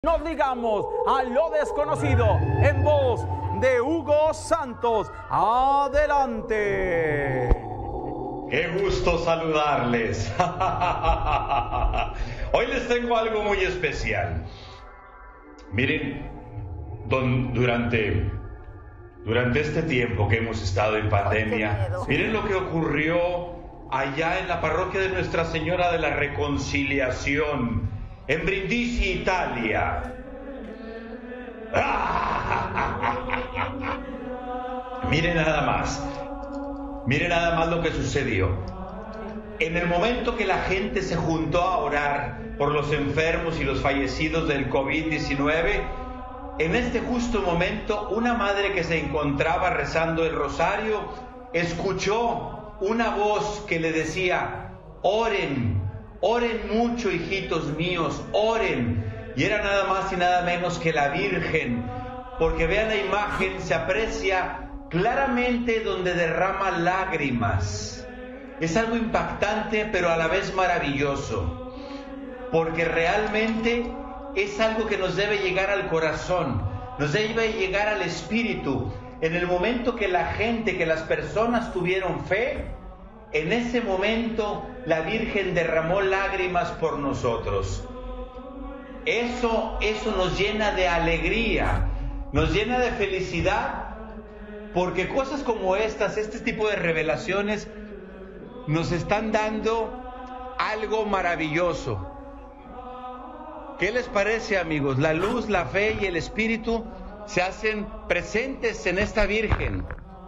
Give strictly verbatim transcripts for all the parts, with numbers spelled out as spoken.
Nos digamos a lo desconocido en voz de Hugo Santos. ¡Adelante! ¡Qué gusto saludarles! Hoy les tengo algo muy especial. Miren, don, durante, durante este tiempo que hemos estado en pandemia, miren lo que ocurrió allá en la parroquia de Nuestra Señora de la Reconciliación, en Brindisi, Italia. Miren nada más, miren nada más lo que sucedió. En el momento que la gente se juntó a orar por los enfermos y los fallecidos del COVID diecinueve, en este justo momento, una madre que se encontraba rezando el rosario, escuchó una voz que le decía: oren, oren mucho, hijitos míos, oren. Y era nada más y nada menos que la Virgen, porque vean la imagen, se aprecia claramente donde derrama lágrimas. Es algo impactante, pero a la vez maravilloso, porque realmente es algo que nos debe llegar al corazón, nos debe llegar al espíritu. En el momento que la gente, que las personas tuvieron fe, en ese momento la Virgen derramó lágrimas por nosotros. Eso, eso nos llena de alegría, nos llena de felicidad, porque cosas como estas, este tipo de revelaciones, nos están dando algo maravilloso. ¿Qué les parece, amigos? La luz, la fe y el espíritu se hacen presentes en esta Virgen.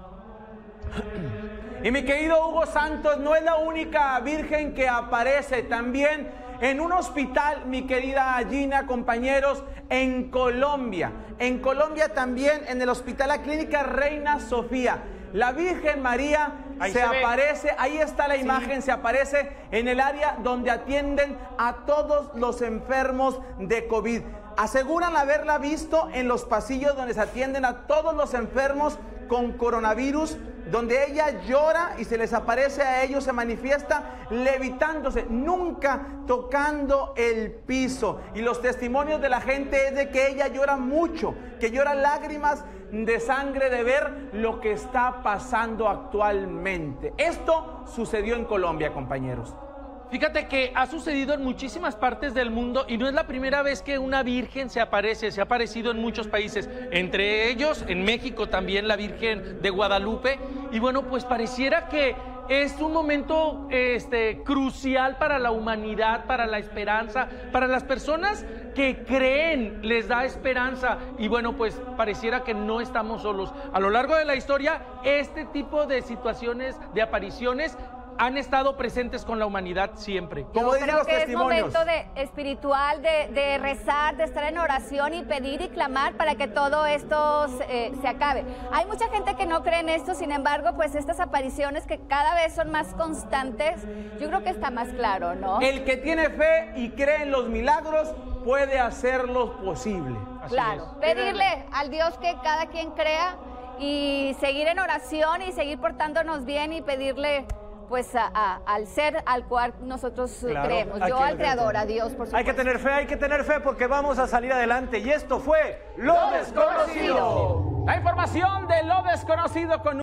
Y mi querido Hugo Santos, no es la única Virgen que aparece, también en un hospital, mi querida Gina, compañeros, en Colombia. En Colombia también, en el hospital, la clínica Reina Sofía. La Virgen María se, se aparece, ahí está la imagen, sí. Se aparece en el área donde atienden a todos los enfermos de COVID. Aseguran haberla visto en los pasillos donde se atienden a todos los enfermos con coronavirus, donde ella llora y se les aparece a ellos, se manifiesta levitándose, nunca tocando el piso. Y los testimonios de la gente es de que ella llora mucho, que llora lágrimas de sangre de ver lo que está pasando actualmente. Esto sucedió en Colombia, compañeros. Fíjate que ha sucedido en muchísimas partes del mundo y no es la primera vez que una virgen se aparece, se ha aparecido en muchos países, entre ellos en México también la Virgen de Guadalupe. Y bueno, pues pareciera que es un momento este, crucial para la humanidad, para la esperanza, para las personas que creen, les da esperanza. Y bueno, pues pareciera que no estamos solos. A lo largo de la historia, este tipo de situaciones, de apariciones, han estado presentes con la humanidad siempre. Yo creo que es momento de espiritual, de, de rezar, de estar en oración y pedir y clamar para que todo esto eh, se acabe. Hay mucha gente que no cree en esto, sin embargo, pues estas apariciones que cada vez son más constantes, yo creo que está más claro, ¿no? El que tiene fe y cree en los milagros puede hacerlo posible. Así claro, es. Pedirle al Dios que cada quien crea y seguir en oración y seguir portándonos bien y pedirle pues a, a, al ser al cual nosotros claro, creemos, yo al Creador, a Dios, por supuesto. Hay que tener fe, hay que tener fe porque vamos a salir adelante y esto fue Lo Desconocido. La información de Lo Desconocido con